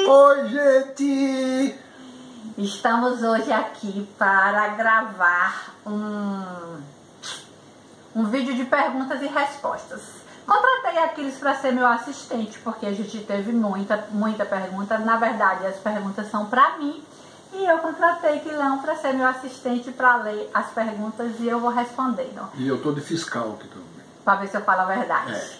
Oi, gente! Estamos hoje aqui para gravar um vídeo de perguntas e respostas. Contratei Aquiles para ser meu assistente, porque a gente teve muita pergunta. Na verdade, as perguntas são para mim. E eu contratei Quilão para ser meu assistente para ler as perguntas e eu vou respondendo. E eu tô de fiscal aqui também. Para ver se eu falo a verdade.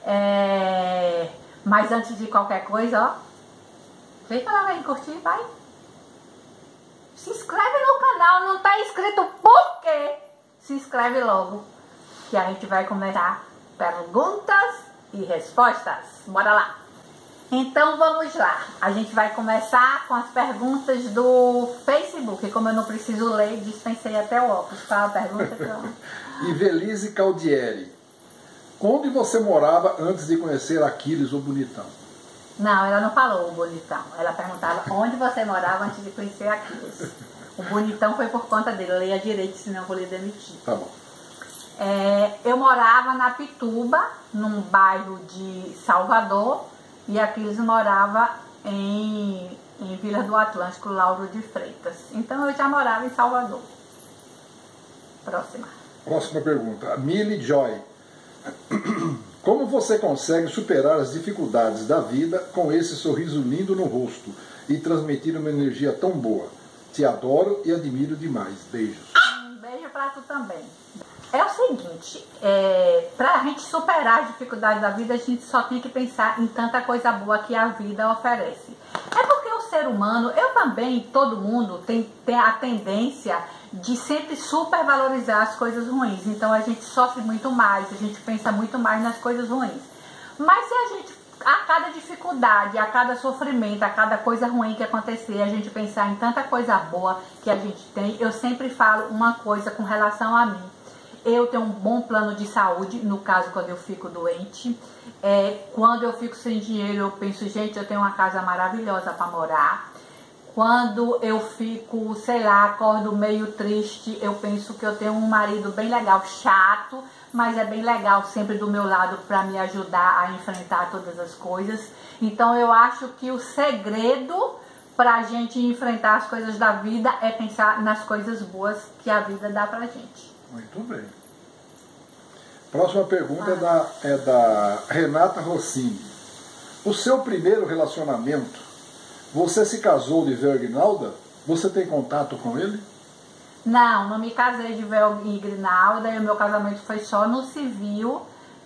Mas antes de qualquer coisa, ó. Clica lá em curtir, vai. Se inscreve no canal, não tá inscrito por quê? Se inscreve logo, que a gente vai começar perguntas e respostas. Bora lá. Então vamos lá. A gente vai começar com as perguntas do Facebook. Como eu não preciso ler, dispensei até o óculos. Fala a pergunta que eu... Ivelise Caldieri. Onde você morava antes de conhecer Aquiles, o bonitão? Não, ela não falou o bonitão. Ela perguntava onde você morava antes de conhecer Aquiles. O bonitão foi por conta dele. Leia direito, senão eu vou lhe demitir. Tá bom. Eu morava na Pituba, num bairro de Salvador. E Aquiles morava em Vila do Atlântico, Lauro de Freitas. Então eu já morava em Salvador. Próxima pergunta. Millie Joy. Como você consegue superar as dificuldades da vida com esse sorriso lindo no rosto e transmitir uma energia tão boa? Te adoro e admiro demais. Beijos. Um beijo pra tu também. É o seguinte, pra gente superar as dificuldades da vida, a gente só tem que pensar em tanta coisa boa que a vida oferece. É porque o ser humano, eu também, todo mundo, tem a tendência de sempre supervalorizar as coisas ruins. Então a gente sofre muito mais, a gente pensa muito mais nas coisas ruins. Mas se a gente, a cada dificuldade, a cada sofrimento, a cada coisa ruim que acontecer, a gente pensar em tanta coisa boa que a gente tem, eu sempre falo uma coisa com relação a mim. Eu tenho um bom plano de saúde, no caso quando eu fico doente. Quando eu fico sem dinheiro, eu penso, gente, eu tenho uma casa maravilhosa para morar. Quando eu fico, sei lá, acordo meio triste, eu penso que eu tenho um marido bem legal, chato, mas é bem legal, sempre do meu lado para me ajudar a enfrentar todas as coisas. Então eu acho que o segredo para a gente enfrentar as coisas da vida é pensar nas coisas boas que a vida dá pra gente. Muito bem. Próxima pergunta é da Renata Rossini. O seu primeiro relacionamento, você se casou de véu e grinalda? Você tem contato com ele? Não, não me casei de véu e grinalda. E o meu casamento foi só no civil,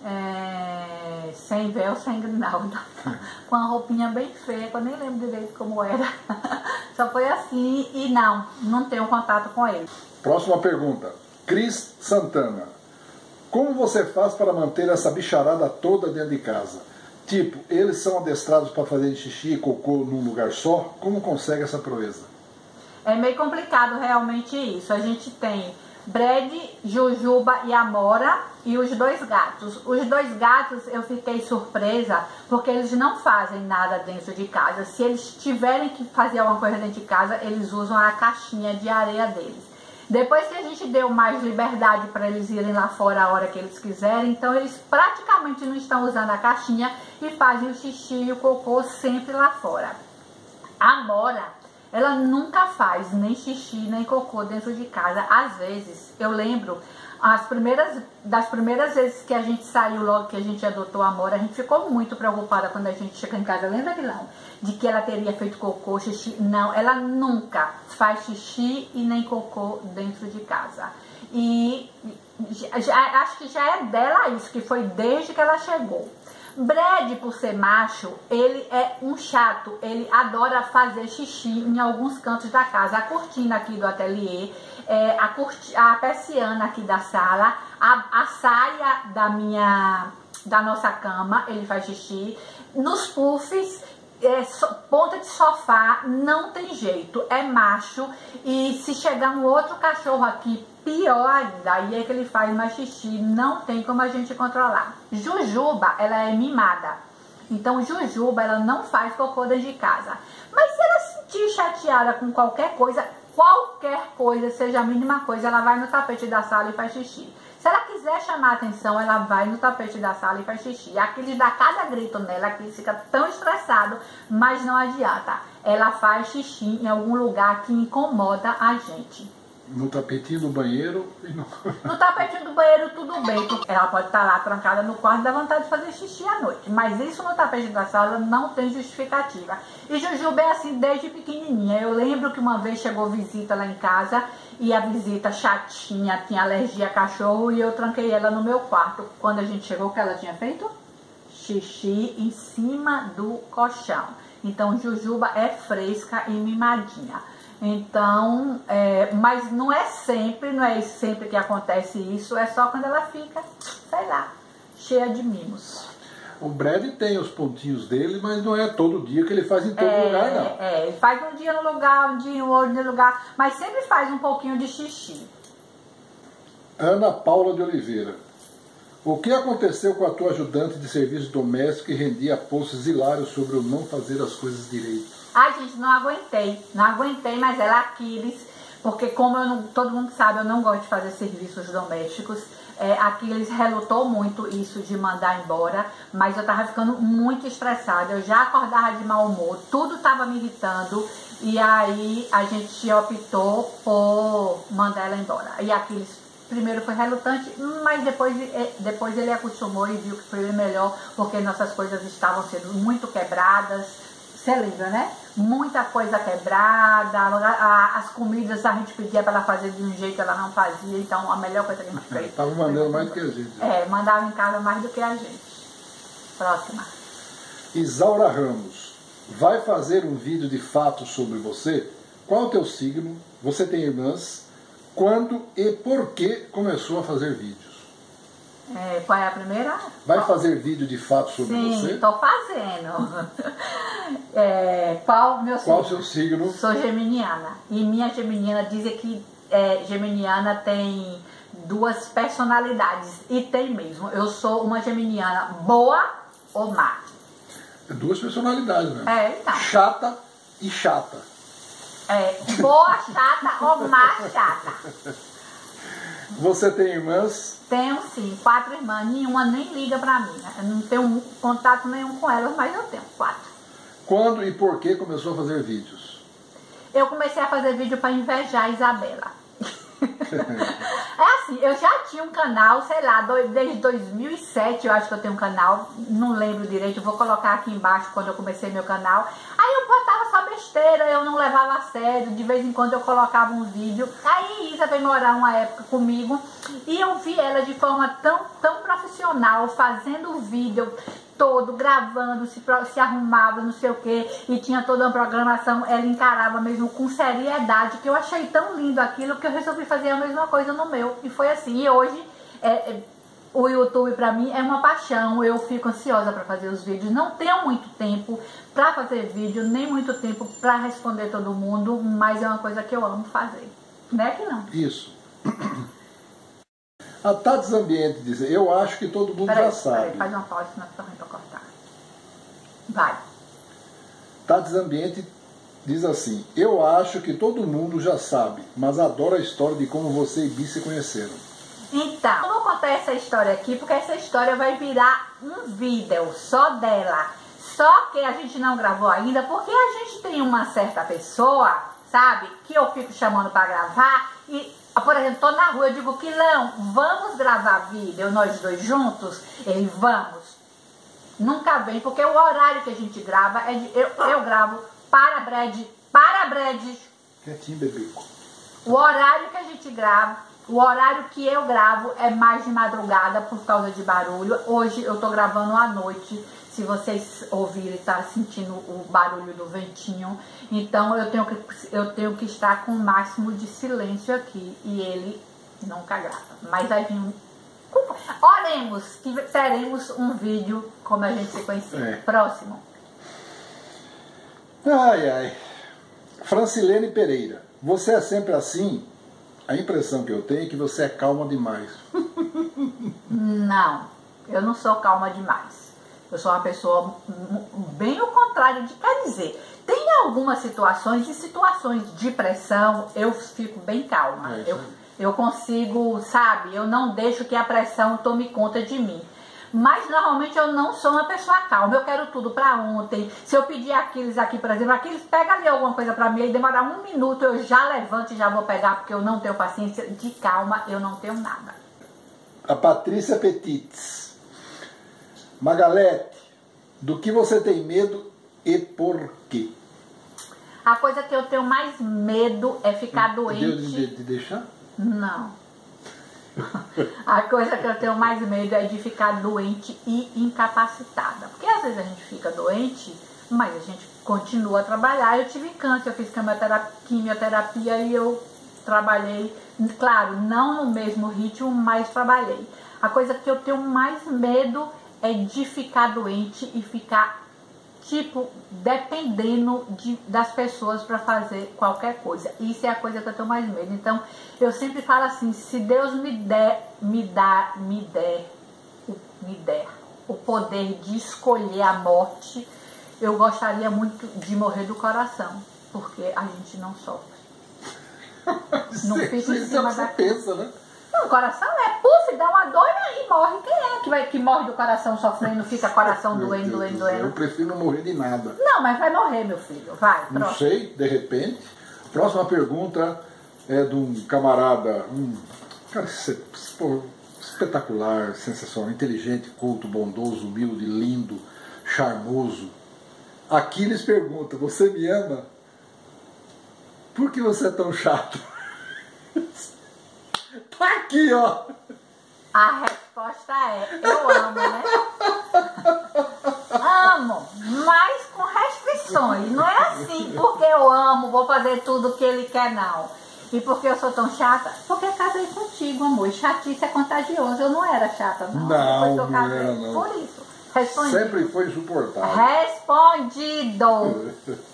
sem véu, sem grinalda. Com uma roupinha bem feia, que eu nem lembro direito como era. Só foi assim e não tenho contato com ele. Próxima pergunta. Cris Santana. Como você faz para manter essa bicharada toda dentro de casa? Tipo, eles são adestrados para fazer xixi e cocô num lugar só? Como consegue essa proeza? É meio complicado realmente isso. A gente tem Brad, Jujuba e Amora e os dois gatos. Os dois gatos eu fiquei surpresa porque eles não fazem nada dentro de casa. Se eles tiverem que fazer alguma coisa dentro de casa, eles usam a caixinha de areia deles. Depois que a gente deu mais liberdade para eles irem lá fora a hora que eles quiserem, então eles praticamente não estão usando a caixinha e fazem o xixi e o cocô sempre lá fora. A Amora, ela nunca faz nem xixi nem cocô dentro de casa. Às vezes, eu lembro, das primeiras vezes que a gente saiu, logo que a gente adotou a Amora, a gente ficou muito preocupada quando a gente chegou em casa, lembra, Guilherme? De que ela teria feito cocô, xixi. Não, ela nunca faz xixi e nem cocô dentro de casa. E acho que já é dela isso, que foi desde que ela chegou. Brad, por ser macho, ele é um chato, ele adora fazer xixi em alguns cantos da casa. A cortina aqui do ateliê, a persiana aqui da sala, a saia da nossa cama, ele faz xixi. Nos puffs, ponta de sofá, não tem jeito, é macho. E se chegar um outro cachorro aqui, pior ainda, aí é que ele faz mais xixi, não tem como a gente controlar. Jujuba, ela é mimada, então Jujuba, ela não faz cocô dentro de casa. Mas se ela se sentir chateada com qualquer coisa, seja a mínima coisa, ela vai no tapete da sala e faz xixi. Se ela quiser quiser chamar atenção, ela vai no tapete da sala e faz xixi. Aquiles dá cada grito nela, Aquiles fica tão estressado, mas não adianta. Ela faz xixi em algum lugar que incomoda a gente. No tapetinho do banheiro e no... No tapetinho do banheiro tudo bem, porque ela pode estar lá trancada no quarto e dá vontade de fazer xixi à noite. Mas isso no tapete da sala não tem justificativa. E Jujuba é assim desde pequenininha. Eu lembro que uma vez chegou visita lá em casa e a visita chatinha, tinha alergia a cachorro e eu tranquei ela no meu quarto. Quando a gente chegou, o que ela tinha feito? Xixi em cima do colchão. Então Jujuba é fresca e mimadinha. Então, mas não é sempre que acontece isso, é só quando ela fica, sei lá, cheia de mimos. O Brad tem os pontinhos dele, mas não é todo dia que ele faz em todo lugar, não. Ele faz um dia no lugar, um dia no outro lugar, mas sempre faz um pouquinho de xixi. Ana Paula de Oliveira. O que aconteceu com a tua ajudante de serviço doméstico que rendia posts hilários sobre o não fazer as coisas direito? Ai, gente, não aguentei, mas ela Aquiles, porque como todo mundo sabe, eu não gosto de fazer serviços domésticos. Aquiles relutou muito isso de mandar embora, mas eu tava ficando muito estressada, eu já acordava de mau humor, tudo tava me irritando, e aí a gente optou por mandar ela embora. E Aquiles primeiro foi relutante, mas depois ele acostumou e viu que foi melhor, porque nossas coisas estavam sendo muito quebradas. Você lembra, né? Muita coisa quebrada, as comidas a gente pedia para ela fazer de um jeito, ela não fazia, então a melhor coisa que a gente fez. Estava mandando mais do que a gente. Mandava em casa mais do que a gente. Próxima. Isaura Ramos. Vai fazer um vídeo de fatos sobre você? Qual o teu signo? Você tem irmãs? Quando e por que começou a fazer vídeos? Qual é a primeira? Vai fazer vídeo de fato sobre você? Sim, estou fazendo. Qual o seu signo? Sou geminiana. E minha geminiana dizem que geminiana tem duas personalidades. E tem mesmo. Eu sou uma geminiana boa ou má. Duas personalidades, né? Então. Chata e chata. Boa chata ou má chata. Você tem irmãs? Tenho sim, 4 irmãs, nenhuma nem liga pra mim. Eu não tenho contato nenhum com elas, mas eu tenho 4. Quando e por que começou a fazer vídeos? Eu comecei a fazer vídeo pra invejar a Isabela. Assim, eu já tinha um canal, sei lá, desde 2007 eu acho que eu tenho um canal, não lembro direito, vou colocar aqui embaixo quando eu comecei meu canal. Aí eu botava só besteira, eu não levava a sério, de vez em quando eu colocava um vídeo. Aí Isa veio morar uma época comigo e eu vi ela de forma tão profissional, fazendo o vídeo todo, gravando, se arrumava, não sei o que, e tinha toda uma programação, ela encarava mesmo com seriedade, que eu achei tão lindo aquilo que eu resolvi fazer a mesma coisa no meu, e foi assim. E hoje o YouTube pra mim é uma paixão, eu fico ansiosa pra fazer os vídeos, não tenho muito tempo pra fazer vídeo, nem muito tempo pra responder todo mundo, mas é uma coisa que eu amo fazer, não é que não? Isso. A Tats Ambiente diz, eu acho que todo mundo já sabe. Peraí, faz uma pausa, senão fica ruim pra cortar. Vai. Tats Ambiente diz assim, eu acho que todo mundo já sabe, mas adoro a história de como você e Bi se conheceram. Então, eu vou contar essa história aqui, porque essa história vai virar um vídeo só dela. Só que a gente não gravou ainda, porque a gente tem uma certa pessoa, sabe, que eu fico chamando pra gravar e... Por exemplo, tô na rua, eu digo, Quilão, vamos gravar vídeo, nós dois juntos? Ele, vamos. Nunca vem, porque o horário que a gente grava, eu gravo para Brad. Quietinho, bebê. O horário que a gente grava, o horário que eu gravo é mais de madrugada por causa de barulho. Hoje eu tô gravando à noite. Se vocês ouvirem, tá sentindo o barulho do ventinho. Então eu tenho que estar com o máximo de silêncio aqui. E ele nunca grava. Mas a gente... Oremos que teremos um vídeo como a gente se conhecia. Próximo. Ai, ai. Francilene Pereira. Você é sempre assim? A impressão que eu tenho é que você é calma demais. Não, eu não sou calma demais. Eu sou uma pessoa bem o contrário de quer dizer. Tem algumas situações, em situações de pressão, eu fico bem calma. Eu consigo, sabe, eu não deixo que a pressão tome conta de mim. Mas normalmente eu não sou uma pessoa calma, eu quero tudo pra ontem. Se eu pedir Aquiles aqui, por exemplo, Aquiles pega ali alguma coisa pra mim, e demorar 1 minuto, eu já levanto e já vou pegar, porque eu não tenho paciência. De calma, eu não tenho nada. A Patrícia Petites. Magalete, do que você tem medo e por quê? A coisa que eu tenho mais medo é ficar doente. De deixar? Não. A coisa que eu tenho mais medo é de ficar doente e incapacitada. Porque às vezes a gente fica doente, mas a gente continua a trabalhar. Eu tive câncer, eu fiz quimioterapia e eu trabalhei, claro, não no mesmo ritmo, mas trabalhei. A coisa que eu tenho mais medo é de ficar doente e ficar, tipo, dependendo das pessoas para fazer qualquer coisa. Isso é a coisa que eu tenho mais medo. Então, eu sempre falo assim, se Deus me der o poder de escolher a morte, eu gostaria muito de morrer do coração, porque a gente não sofre. Não fica em cima da pensa, né? Não, o coração é puf, dá uma dor e morre. Quem é que morre do coração sofrendo, fica coração doendo. Eu prefiro não morrer de nada. Não, mas vai morrer, meu filho. Vai, não próximo. sei, de repente. Próxima pergunta é de um camarada, cara espetacular, sensacional, inteligente, culto, bondoso, humilde, lindo, charmoso. Aquiles pergunta, você me ama? Por que você é tão chato? Tá aqui, ó. A resposta é, eu amo, né? Amo, mas com restrições. Não é assim, porque eu amo, vou fazer tudo o que ele quer, não. E porque eu sou tão chata? Porque eu casei contigo, amor. Chatice é contagioso. Eu não era chata, não. Não, não era, não. Por isso. Respondido. Sempre foi insuportável. Respondido.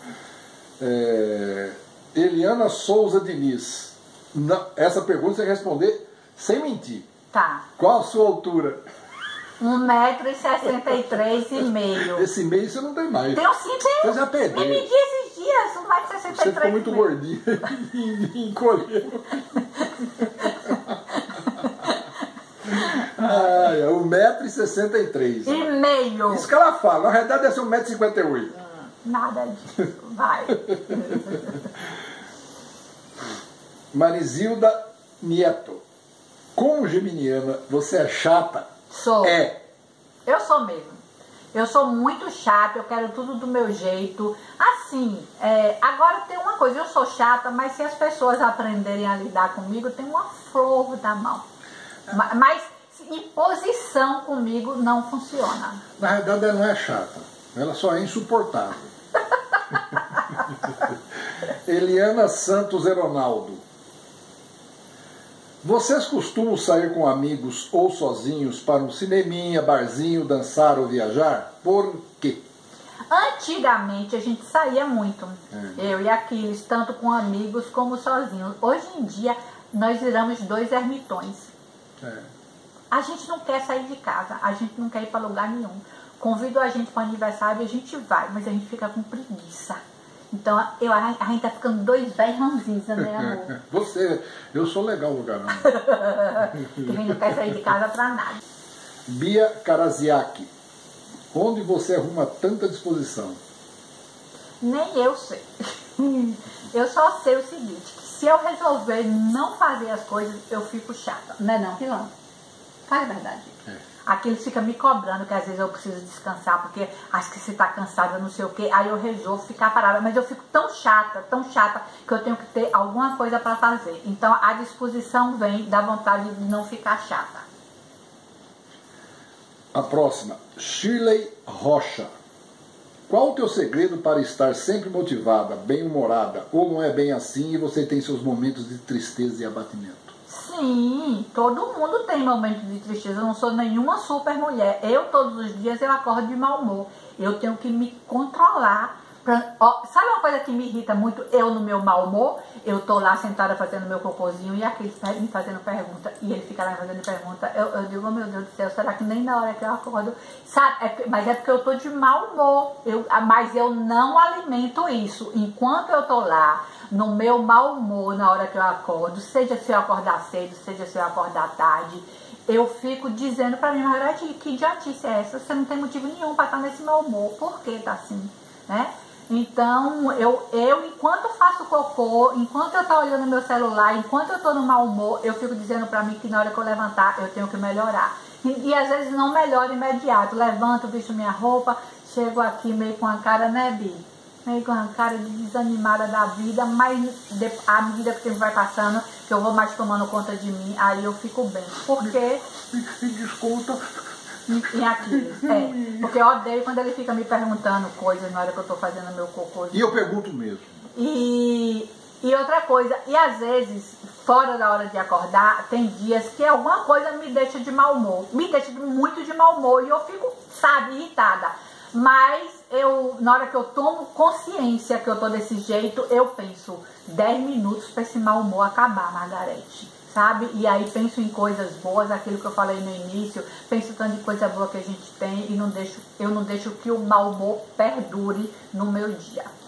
Eliana Souza Diniz. Não, essa pergunta você responder sem mentir. Tá. Qual a sua altura? 1,63 m. Esse meio você não tem mais. Tenho sim, Eu já perdi. Me medi esses dias, 1,63 m. Você ficou muito gordinha e encolheu. 1,63 m. E meio. Isso que ela fala. Na realidade deve ser 1,58 m. Nada disso. Vai. Marizilda Nieto. Como geminiana, você é chata? Sou. É. Eu sou mesmo. Eu sou muito chata, eu quero tudo do meu jeito. Assim, agora tem uma coisa, eu sou chata, mas se as pessoas aprenderem a lidar comigo, tem uma flor da mão. Mas imposição comigo não funciona. Na realidade ela não é chata, ela só é insuportável. Eliana Santos Eronaldo. Vocês costumam sair com amigos ou sozinhos para um cineminha, barzinho, dançar ou viajar? Por quê? Antigamente a gente saía muito, eu e Aquiles, tanto com amigos como sozinhos. Hoje em dia nós viramos 2 ermitões. A gente não quer sair de casa, a gente não quer ir para lugar nenhum. Convido a gente para o aniversário e a gente vai, mas a gente fica com preguiça. Então a gente tá ficando 2 velhos ranzinza, né, amor? Eu sou legal no lugar, não. Que a gente não quer sair de casa pra nada. Bia Karaziaki. Onde você arruma tanta disposição? Nem eu sei. Eu só sei o seguinte, que se eu resolver não fazer as coisas, eu fico chata. Não é não, Pilão? Faz a verdade. Aquilo fica me cobrando, que às vezes eu preciso descansar, porque acho que você tá cansada, não sei o quê, aí eu resolvo ficar parada, mas eu fico tão chata, que eu tenho que ter alguma coisa para fazer. Então a disposição vem da vontade de não ficar chata. A próxima, Shirley Rocha. Qual o teu segredo para estar sempre motivada, bem-humorada, ou não é bem assim e você tem seus momentos de tristeza e abatimento? Sim, todo mundo tem momentos de tristeza, eu não sou nenhuma super mulher. Eu, todos os dias, eu acordo de mau humor. Eu tenho que me controlar Sabe uma coisa que me irrita muito? Eu no meu mau humor, eu tô lá sentada fazendo meu cocôzinho e aquele me fazendo pergunta, e ele fica lá me fazendo pergunta. Eu digo, oh, meu Deus do céu, será que nem na hora que eu acordo? Sabe? Mas é porque eu tô de mau humor. Mas eu não alimento isso. Enquanto eu tô lá, no meu mau humor, na hora que eu acordo, seja se eu acordar cedo, seja se eu acordar tarde, eu fico dizendo pra mim, Margareth, que idiotice é essa? Você não tem motivo nenhum pra estar nesse mau humor. Por que tá assim? Né? Então, eu enquanto faço cocô, enquanto eu tô olhando meu celular, enquanto eu tô no mau humor, eu fico dizendo pra mim que na hora que eu levantar, eu tenho que melhorar. E às vezes não melhora imediato. Levanto, visto minha roupa, chego aqui meio com a cara, né, Bi? Meio com a cara de desanimada da vida, mas à medida que o tempo vai passando, que eu vou mais tomando conta de mim, aí eu fico bem. Porque... Desconta... Em Aquiles, porque eu odeio quando ele fica me perguntando coisas na hora que eu tô fazendo meu cocô. E eu pergunto mesmo. E outra coisa, e às vezes, fora da hora de acordar, tem dias que alguma coisa me deixa de mau humor, me deixa muito de mau humor, e eu fico, sabe, irritada. Mas na hora que eu tomo consciência que eu tô desse jeito, eu penso, 10 minutos pra esse mau humor acabar, Margareth. Sabe? E aí penso em coisas boas, aquilo que eu falei no início, penso tanto de coisa boa que a gente tem e eu não deixo que o mau humor perdure no meu dia.